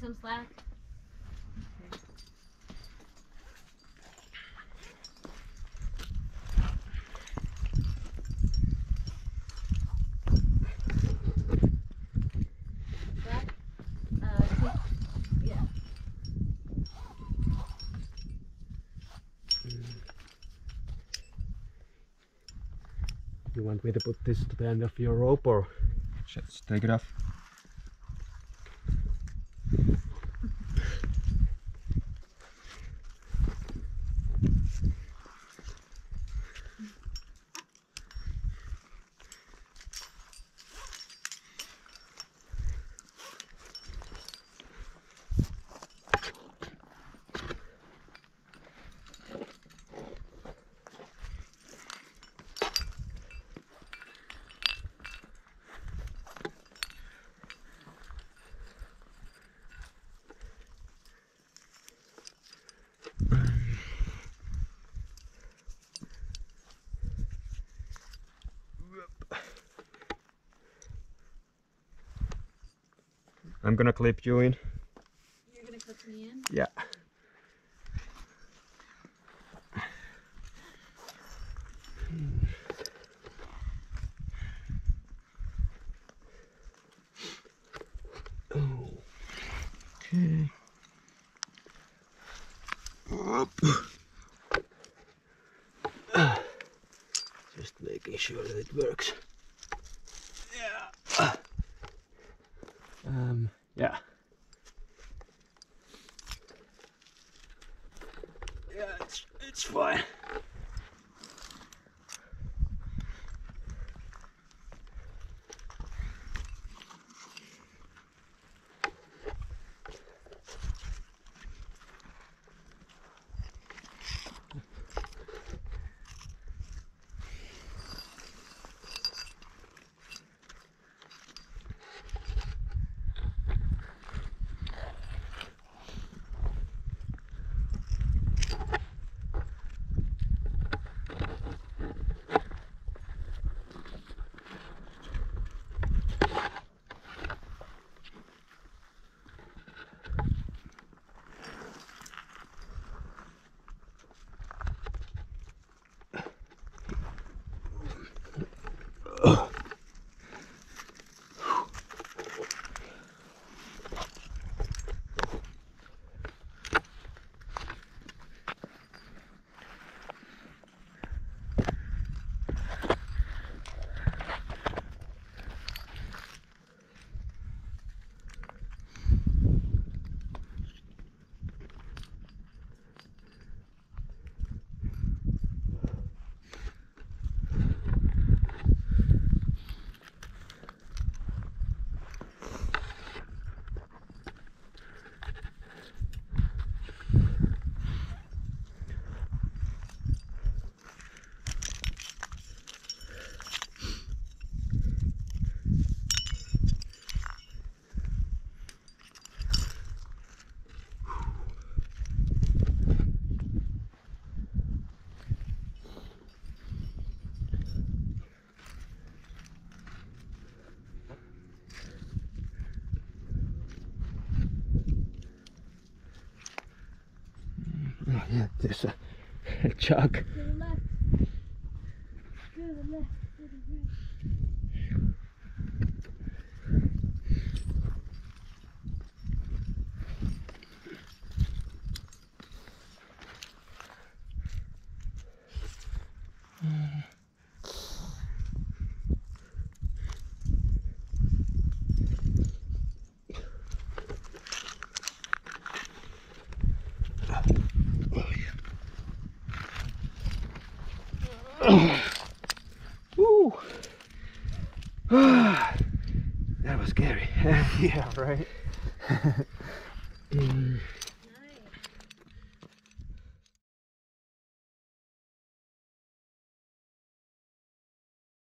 some slack? Yeah. You want me to put this to the end of your rope or just take it off? I'm gonna clip you in. You're gonna clip me in? Yeah. Okay. Up. Just making sure that it works. Yeah. Yeah. Yeah, it's fine. Oh yeah, there's a jug. To the left. To the left. To the right. Woo. That was scary. Yeah, right.